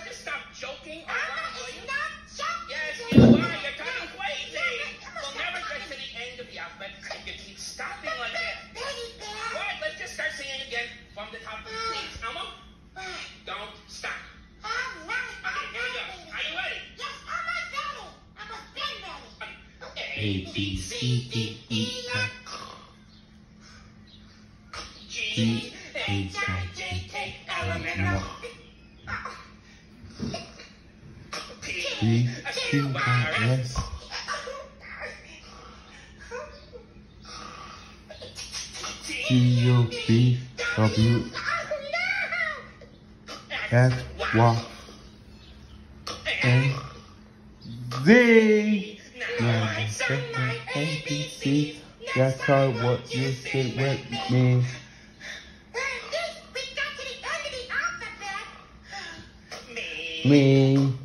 just stop joking? Elmo is not joking. Yes, you are. You're talking crazy. We'll never get to the end of the alphabet if you keep stopping like that. All right, let's just start singing again from the top, please. Elmo, don't stop. Okay, here we go. Are you ready? Yes, almost ready. Almost been ready. A, B, C, D, E, F, G, H, I, J, K, L, M, N, O, P, Q, R, S, T, U, V, W, X, Y, and Z. Now I say my ABC. That's how what you say with me. We got to the end of the alphabet. Me.